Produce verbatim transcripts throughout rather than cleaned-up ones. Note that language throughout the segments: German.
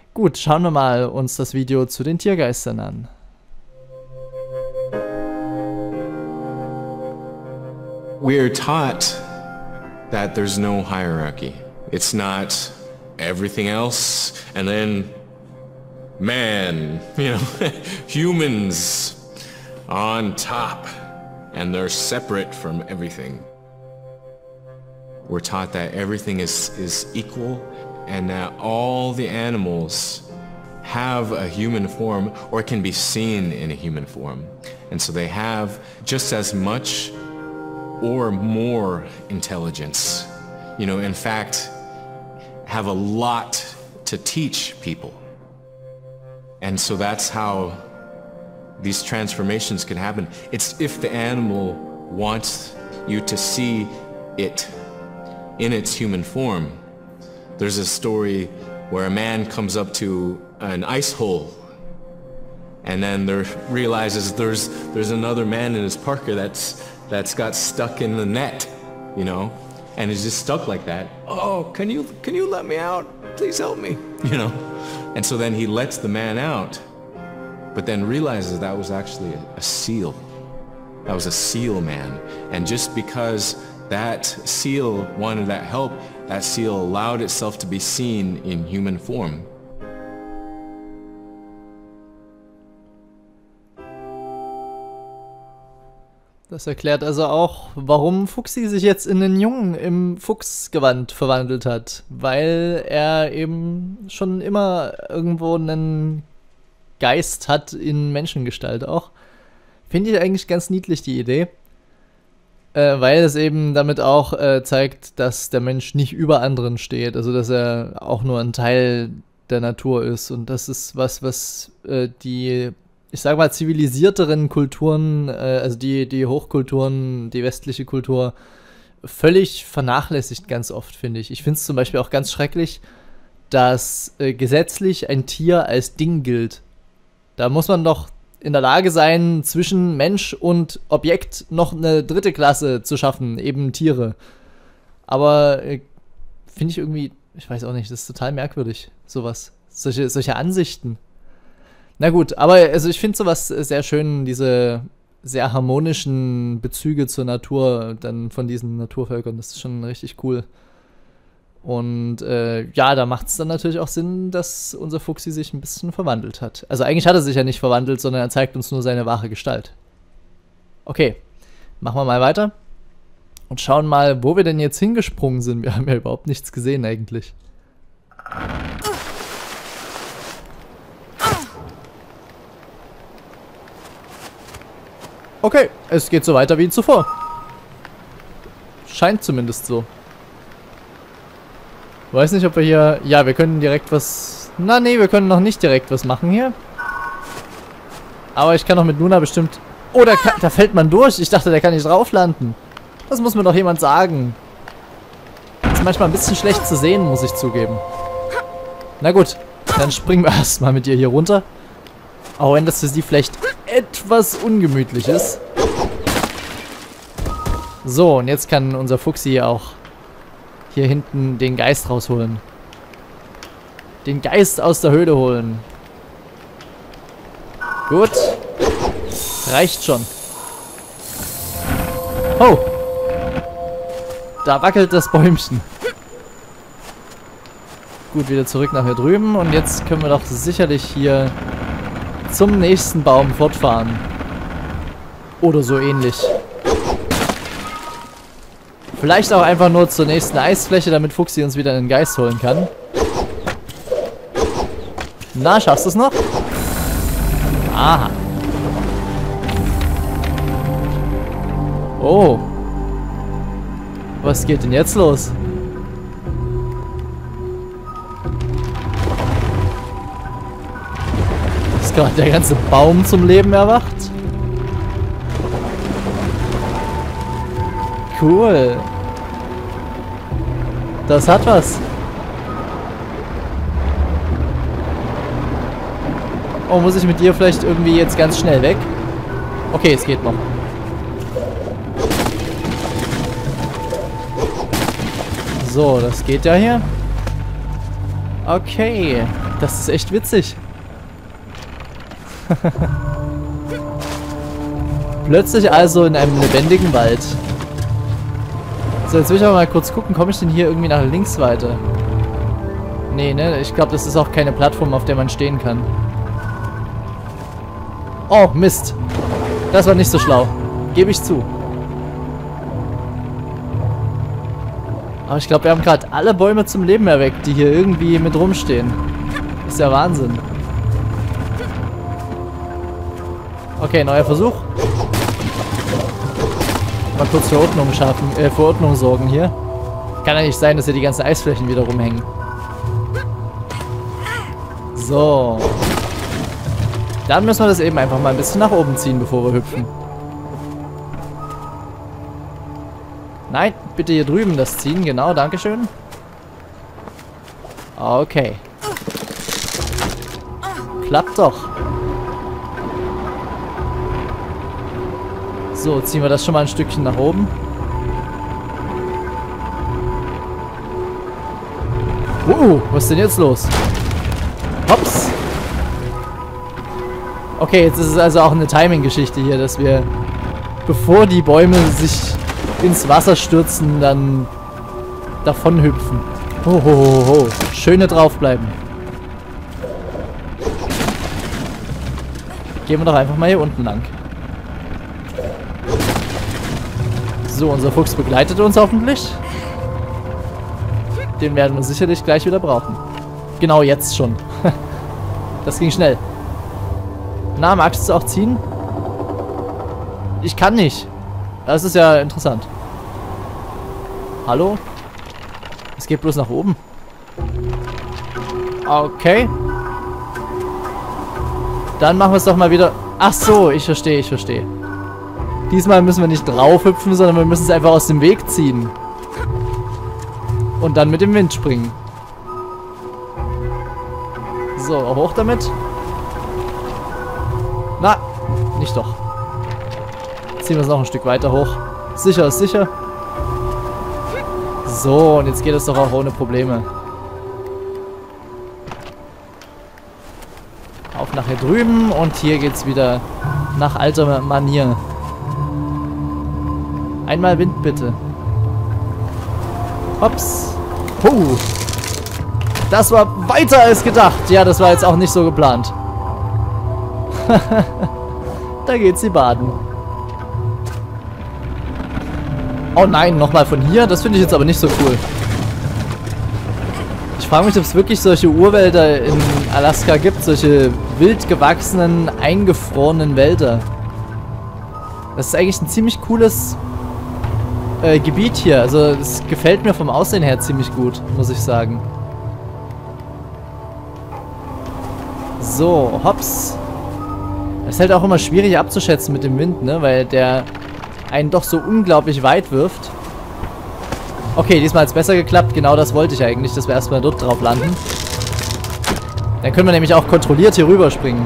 Gut, schauen wir mal uns das Video zu den Tiergeistern an. We're taught that there's no hierarchy. It's not everything else and then man, you know, humans on top, and they're separate from everything. We're taught that everything is, is equal and that all the animals have a human form or can be seen in a human form. And so they have just as much or more intelligence. You know, in fact, have a lot to teach people. And so that's how these transformations can happen. It's if the animal wants you to see it in its human form. There's a story where a man comes up to an ice hole and then there realizes there's there's another man in his parka that's that's got stuck in the net, you know, and is just stuck like that. Oh, can you can you let me out? Please help me, you know. And so then he lets the man out, but then realizes that was actually a, a seal. That was a seal man. And just because that seal wanted that help, that seal allowed itself to be seen in human form. Das erklärt also auch, warum Fuchsi sich jetzt in den Jungen im Fuchsgewand verwandelt hat. Weil er eben schon immer irgendwo einen Geist hat in Menschengestalt auch. Finde ich eigentlich ganz niedlich, die Idee. Äh, weil es eben damit auch äh, zeigt, dass der Mensch nicht über anderen steht. Also dass er auch nur ein Teil der Natur ist. Und das ist was, was äh, die... ich sag mal, zivilisierteren Kulturen, äh, also die, die Hochkulturen, die westliche Kultur, völlig vernachlässigt ganz oft, finde ich. Ich finde es zum Beispiel auch ganz schrecklich, dass äh, gesetzlich ein Tier als Ding gilt. Da muss man doch in der Lage sein, zwischen Mensch und Objekt noch eine dritte Klasse zu schaffen, eben Tiere. Aber äh, finde ich irgendwie, ich weiß auch nicht, das ist total merkwürdig, sowas. Solche, solche Ansichten. Na gut, aber also ich finde sowas sehr schön, diese sehr harmonischen Bezüge zur Natur dann von diesen Naturvölkern. Das ist schon richtig cool. Und äh, ja, da macht es dann natürlich auch Sinn, dass unser Fuchsi sich ein bisschen verwandelt hat. Also eigentlich hat er sich ja nicht verwandelt, sondern er zeigt uns nur seine wahre Gestalt. Okay, machen wir mal weiter und schauen mal, wo wir denn jetzt hingesprungen sind. Wir haben ja überhaupt nichts gesehen eigentlich. Okay, es geht so weiter wie zuvor. Scheint zumindest so. Weiß nicht, ob wir hier... Ja, wir können direkt was... Na, nee, wir können noch nicht direkt was machen hier. Aber ich kann doch mit Luna bestimmt... Oh, da, kann, da fällt man durch. Ich dachte, der kann nicht drauf landen. Das muss mir doch jemand sagen. Das ist manchmal ein bisschen schlecht zu sehen, muss ich zugeben. Na gut, dann springen wir erstmal mit dir hier runter. Auch wenn das für sie vielleicht etwas ungemütlich ist. So, und jetzt kann unser Fuchsi auch hier hinten den Geist rausholen. Den Geist aus der Höhle holen. Gut. Reicht schon. Oh. Da wackelt das Bäumchen. Gut, wieder zurück nach hier drüben. Und jetzt können wir doch sicherlich hier zum nächsten Baum fortfahren. Oder so ähnlich. Vielleicht auch einfach nur zur nächsten Eisfläche, damit Fuchsi uns wieder einen Geist holen kann. Na, schaffst du es noch? Aha. Oh. Was geht denn jetzt los? Ist gerade der ganze Baum zum Leben erwacht? Cool. Das hat was. Oh, muss ich mit dir vielleicht irgendwie jetzt ganz schnell weg? Okay, es geht noch. So, das geht ja hier. Okay. Das ist echt witzig. Plötzlich also in einem lebendigen Wald. So, jetzt will ich aber mal kurz gucken, komme ich denn hier irgendwie nach links weiter? Nee, ne? Ich glaube, das ist auch keine Plattform, auf der man stehen kann. Oh, Mist. Das war nicht so schlau. Gebe ich zu. Aber ich glaube, wir haben gerade alle Bäume zum Leben erweckt, die hier irgendwie mit rumstehen. Ist ja Wahnsinn. Okay, neuer Versuch. Mal kurz für Ordnung schaffen, äh, für Ordnung sorgen hier. Kann ja nicht sein, dass hier die ganzen Eisflächen wieder rumhängen. So. Dann müssen wir das eben einfach mal ein bisschen nach oben ziehen, bevor wir hüpfen. Nein, bitte hier drüben das ziehen. Genau, dankeschön. Okay. Klappt doch. So, ziehen wir das schon mal ein Stückchen nach oben. Uh, was ist denn jetzt los? Hops. Okay, jetzt ist es also auch eine Timing-Geschichte hier, dass wir, bevor die Bäume sich ins Wasser stürzen, dann davon hüpfen. Ho, ho, ho, ho. Schöne draufbleiben. Gehen wir doch einfach mal hier unten lang. So, unser Fuchs begleitet uns hoffentlich. Den werden wir sicherlich gleich wieder brauchen. Genau, jetzt schon. Das ging schnell. Na, magst du es auch ziehen? Ich kann nicht. Das ist ja interessant. Hallo? Es geht bloß nach oben. Okay. Dann machen wir es doch mal wieder. Ach so, ich verstehe, ich verstehe. Diesmal müssen wir nicht drauf hüpfen, sondern wir müssen es einfach aus dem Weg ziehen. Und dann mit dem Wind springen. So, hoch damit. Na, nicht doch. Ziehen wir es noch ein Stück weiter hoch. Sicher ist sicher. So, und jetzt geht es doch auch ohne Probleme. Auf nach hier drüben und hier geht's wieder nach alter Manier. Einmal Wind bitte. Hops. Puh. Das war weiter als gedacht. Ja, das war jetzt auch nicht so geplant. Da geht sie baden. Oh nein, nochmal von hier? Das finde ich jetzt aber nicht so cool. Ich frage mich, ob es wirklich solche Urwälder in Alaska gibt. Solche wild gewachsenen, eingefrorenen Wälder. Das ist eigentlich ein ziemlich cooles äh, Gebiet hier. Also es gefällt mir vom Aussehen her ziemlich gut, muss ich sagen. So, hops. Es ist halt auch immer schwierig abzuschätzen mit dem Wind, ne? Weil der einen doch so unglaublich weit wirft. Okay, diesmal hat es besser geklappt. Genau das wollte ich eigentlich, dass wir erstmal dort drauf landen. Dann können wir nämlich auch kontrolliert hier rüberspringen.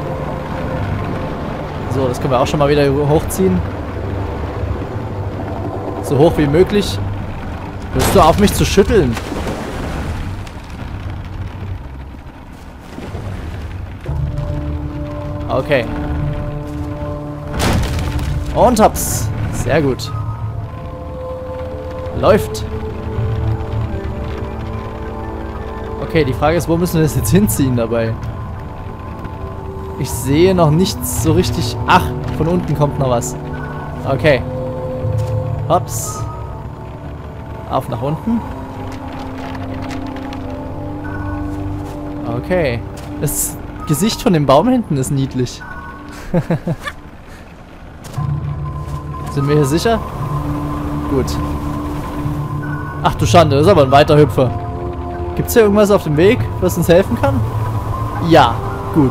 So, das können wir auch schon mal wieder hochziehen. So hoch wie möglich. Hörst du auf, mich zu schütteln? Okay. Und hops. Sehr gut. Läuft. Okay, die Frage ist, wo müssen wir das jetzt hinziehen dabei? Ich sehe noch nichts so richtig... Ach, von unten kommt noch was. Okay. Hops. Auf nach unten. Okay. Das Gesicht von dem Baum hinten ist niedlich. Sind wir hier sicher? Gut. Ach du Schande, das ist aber ein weiter Hüpfer. Gibt es hier irgendwas auf dem Weg, was uns helfen kann? Ja, gut.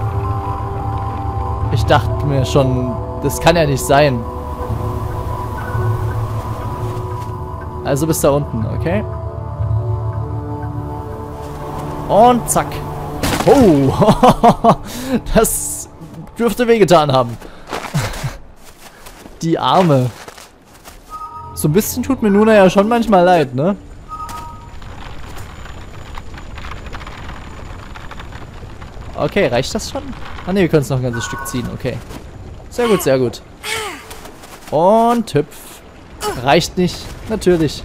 Ich dachte mir schon, das kann ja nicht sein. Also bis da unten, okay? Und zack. Oh, das dürfte wehgetan haben. Die Arme. So ein bisschen tut mir Luna ja schon manchmal leid, ne? Okay, reicht das schon? Ah ne, wir können es noch ein ganzes Stück ziehen. Okay. Sehr gut, sehr gut. Und hüpf. Reicht nicht. Natürlich.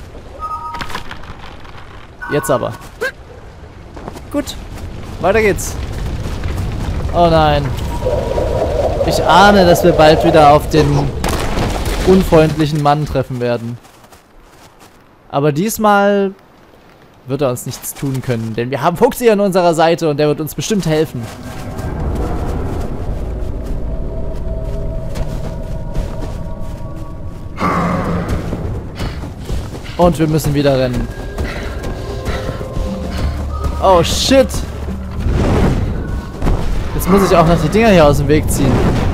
Jetzt aber. Gut. Weiter geht's. Oh nein. Ich ahne, dass wir bald wieder auf den unfreundlichen Mann treffen werden. Aber diesmal wird er uns nichts tun können, denn wir haben Fuchsi an unserer Seite und der wird uns bestimmt helfen. Und wir müssen wieder rennen. Oh shit! Jetzt muss ich auch noch die Dinger hier aus dem Weg ziehen.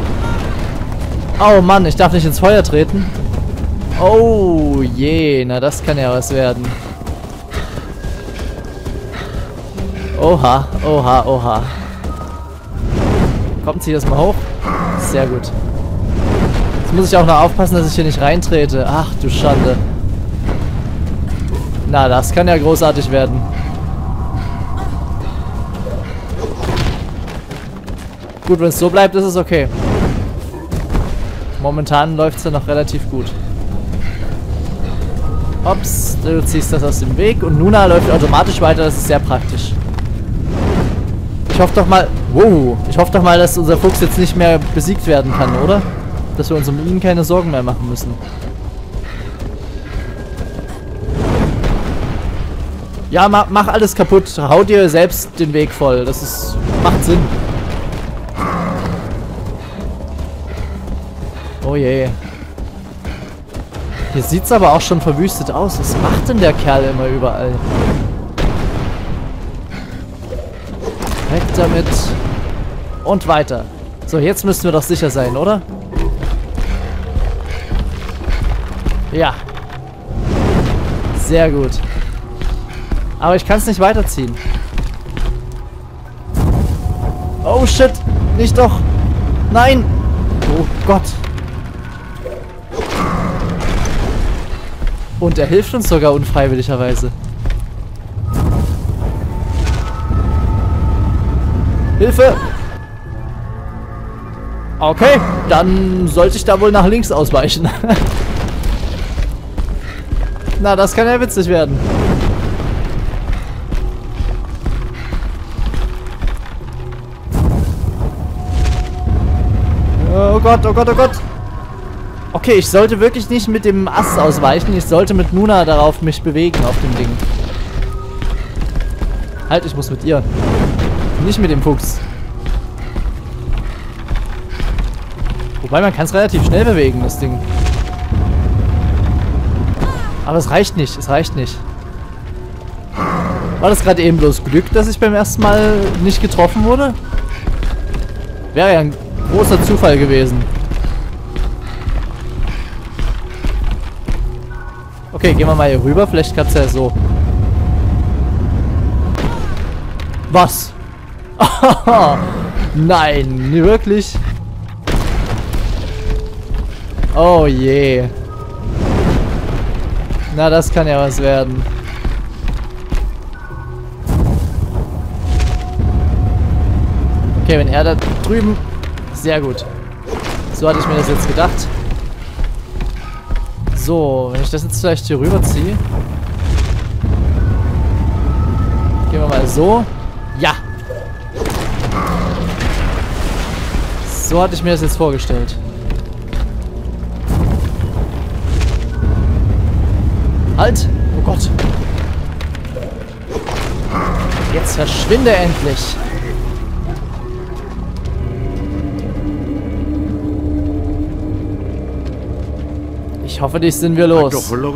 Oh Mann, ich darf nicht ins Feuer treten. Oh je, na das kann ja was werden. Oha, oha, oha. Kommt, zieh das mal hoch. Sehr gut. Jetzt muss ich auch noch aufpassen, dass ich hier nicht reintrete. Ach du Schande. Na, das kann ja großartig werden. Gut, wenn es so bleibt, ist es okay. Momentan läuft es ja noch relativ gut. Ups, du ziehst das aus dem Weg und Nuna läuft automatisch weiter, das ist sehr praktisch. Ich hoffe doch mal... Wow, ich hoffe doch mal, dass unser Fuchs jetzt nicht mehr besiegt werden kann, oder? Dass wir uns um ihn keine Sorgen mehr machen müssen. Ja, mach, mach alles kaputt. Hau dir selbst den Weg voll. Das ist... macht Sinn. Oh je. Hier sieht es aber auch schon verwüstet aus. Was macht denn der Kerl immer überall? Weg damit. Und weiter. So, jetzt müssten wir doch sicher sein, oder? Ja. Sehr gut. Aber ich kann es nicht weiterziehen. Oh shit. Nicht doch. Nein. Oh Gott. Und er hilft uns sogar unfreiwilligerweise. Hilfe! Okay, dann sollte ich da wohl nach links ausweichen. Na, das kann ja witzig werden. Oh Gott, oh Gott, oh Gott. Okay, ich sollte wirklich nicht mit dem Ast ausweichen. Ich sollte mit Nuna darauf mich bewegen, auf dem Ding. Halt, ich muss mit ihr. Nicht mit dem Fuchs. Wobei, man kann es relativ schnell bewegen, das Ding. Aber es reicht nicht, es reicht nicht. War das gerade eben bloß Glück, dass ich beim ersten Mal nicht getroffen wurde? Wäre ja ein großer Zufall gewesen. Okay, gehen wir mal hier rüber. Vielleicht klappt es ja so. Was? Nein, wirklich? Oh je. Na, das kann ja was werden. Okay, wenn er da drüben... Sehr gut. So hatte ich mir das jetzt gedacht. So, wenn ich das jetzt vielleicht hier rüber ziehe. Gehen wir mal so. Ja. So hatte ich mir das jetzt vorgestellt. Halt! Oh Gott. Jetzt verschwinde endlich. Ich hoffe, dich sind wir los.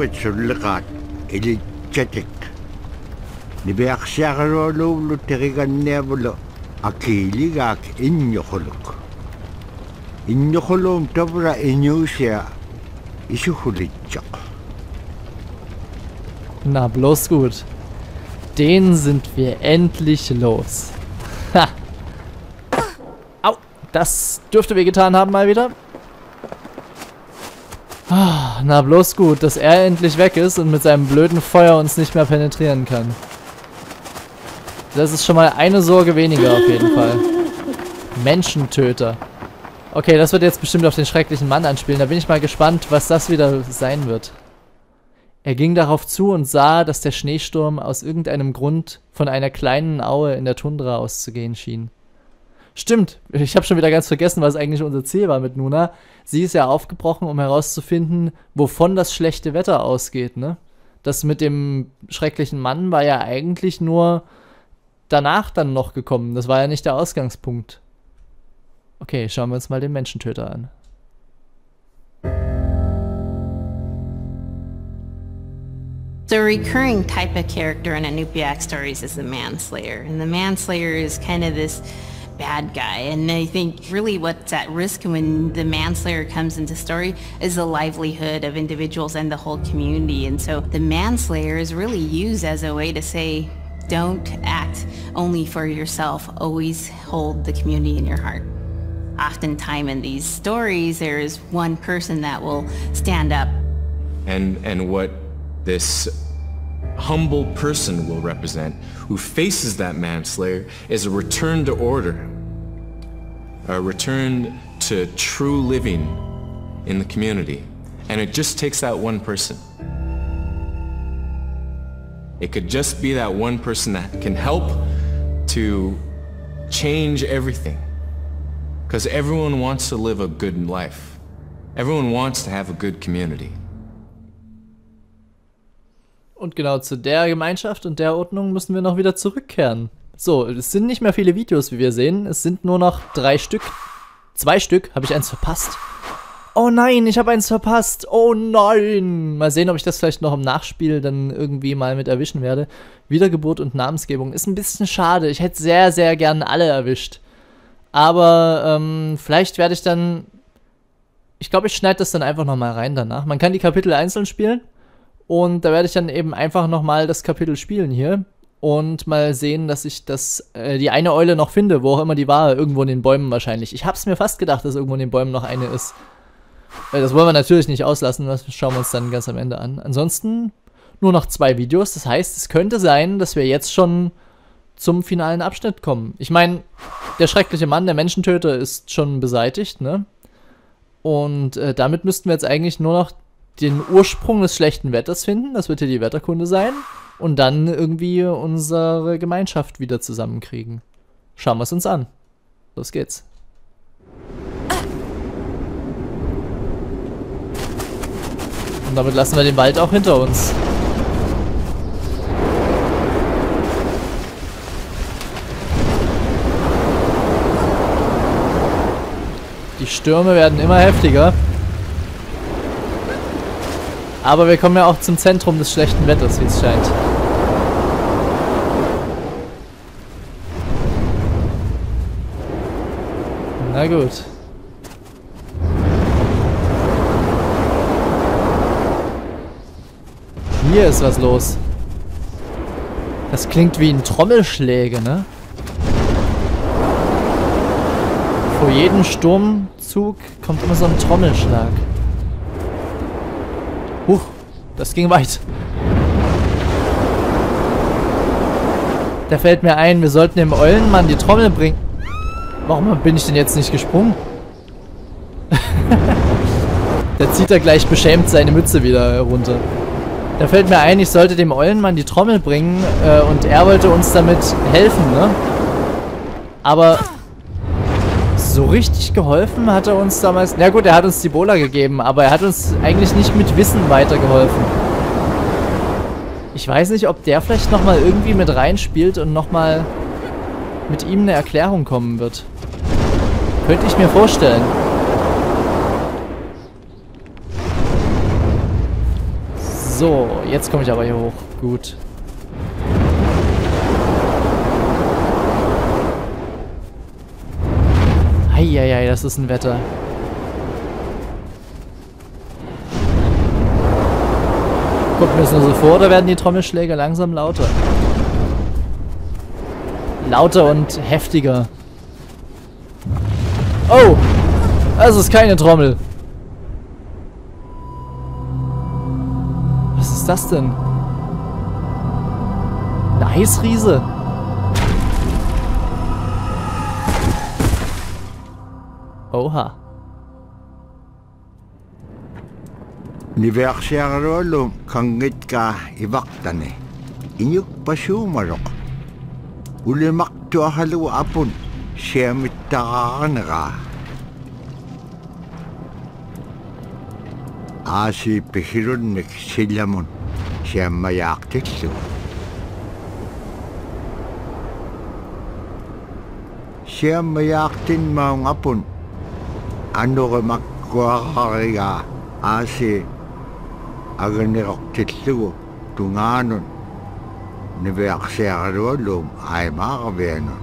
Na, bloß gut. Den sind wir endlich los. Ha! Au! Das dürfte wehgetan haben mal wieder. Ah, na, bloß gut, dass er endlich weg ist und mit seinem blöden Feuer uns nicht mehr penetrieren kann. Das ist schon mal eine Sorge weniger auf jeden Fall. Menschentöter. Okay, das wird jetzt bestimmt auf den schrecklichen Mann anspielen. Da bin ich mal gespannt, was das wieder sein wird. Er ging darauf zu und sah, dass der Schneesturm aus irgendeinem Grund von einer kleinen Aue in der Tundra auszugehen schien. Stimmt, ich habe schon wieder ganz vergessen, was eigentlich unser Ziel war mit Nuna. Sie ist ja aufgebrochen, um herauszufinden, wovon das schlechte Wetter ausgeht, ne? Das mit dem schrecklichen Mann war ja eigentlich nur danach dann noch gekommen. Das war ja nicht der Ausgangspunkt. Okay, schauen wir uns mal den Menschentöter an. The recurring type of character in Inupiaq stories is the manslayer. And the manslayer is kind of this bad guy. And I think really what's at risk when the manslayer comes into story is the livelihood of individuals and the whole community. And so the manslayer is really used as a way to say, don't act only for yourself. Always hold the community in your heart. Oftentimes in these stories, there is one person that will stand up. And, and what this humble person will represent, who faces that manslayer, is a return to order, a return to true living in the community. And it just takes that one person. It could just be that one person that can help to change everything. Because everyone wants to live a good life. Everyone wants to have a good community. Und genau zu der Gemeinschaft und der Ordnung müssen wir noch wieder zurückkehren. So, es sind nicht mehr viele Videos, wie wir sehen. Es sind nur noch drei Stück. Zwei Stück. Habe ich eins verpasst? Oh nein, ich habe eins verpasst. Oh nein. Mal sehen, ob ich das vielleicht noch im Nachspiel dann irgendwie mal mit erwischen werde. Wiedergeburt und Namensgebung. Ist ein bisschen schade. Ich hätte sehr, sehr gern alle erwischt. Aber ähm, vielleicht werde ich dann... Ich glaube, ich schneide das dann einfach nochmal rein danach. Man kann die Kapitel einzeln spielen. Und da werde ich dann eben einfach nochmal das Kapitel spielen hier und mal sehen, dass ich das äh, die eine Eule noch finde, wo auch immer die war, irgendwo in den Bäumen wahrscheinlich. Ich habe es mir fast gedacht, dass irgendwo in den Bäumen noch eine ist. Äh, das wollen wir natürlich nicht auslassen, das schauen wir uns dann ganz am Ende an. Ansonsten nur noch zwei Videos, das heißt, es könnte sein, dass wir jetzt schon zum finalen Abschnitt kommen. Ich meine, der schreckliche Mann, der Menschentöter, ist schon beseitigt, ne? Und äh, damit müssten wir jetzt eigentlich nur noch den Ursprung des schlechten Wetters finden, das wird hier die Wetterkunde sein, und dann irgendwie unsere Gemeinschaft wieder zusammenkriegen. Schauen wir es uns an. Los geht's. Und damit lassen wir den Wald auch hinter uns. Die Stürme werden immer heftiger. Aber wir kommen ja auch zum Zentrum des schlechten Wetters, wie es scheint. Na gut. Hier ist was los. Das klingt wie ein Trommelschläge, ne? Vor jedem Sturmzug kommt immer so ein Trommelschlag. Huch, das ging weit. Da fällt mir ein, wir sollten dem Eulenmann die Trommel bringen. Warum bin ich denn jetzt nicht gesprungen? Da zieht er gleich beschämt seine Mütze wieder runter. Da fällt mir ein, ich sollte dem Eulenmann die Trommel bringen äh, und er wollte uns damit helfen, ne? Aber so richtig geholfen hat er uns damals... Na gut, er hat uns die Bola gegeben, aber er hat uns eigentlich nicht mit Wissen weitergeholfen. Ich weiß nicht, ob der vielleicht nochmal irgendwie mit reinspielt und nochmal mit ihm eine Erklärung kommen wird. Könnte ich mir vorstellen. So, jetzt komme ich aber hier hoch. Gut. Eieiei, das ist ein Wetter. Kommt mir das nur so vor, oder werden die Trommelschläge langsam lauter? Lauter und heftiger. Oh! Das ist keine Trommel. Was ist das denn? Eine Eisriese. Oha. Niversiarolum kangit ka ivaktane. Inyuk pasumarok. Ulimaktu ahalu apun. Siyamittakanaka. Asi pihirunnik silamun. Siyamayaktiklu. Siyamayaktin maung apun. Ano ka magkuakariga. Asi aganiroktillu tunganon niveaksiarolum ay makabenon.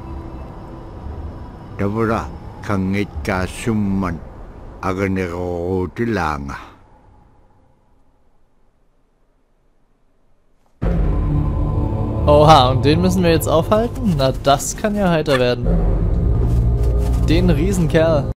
Dabura kangit ka summan aganiroktilanga. Oha, und den müssen wir jetzt aufhalten? Na, das kann ja heiter werden. Den Riesenkerl.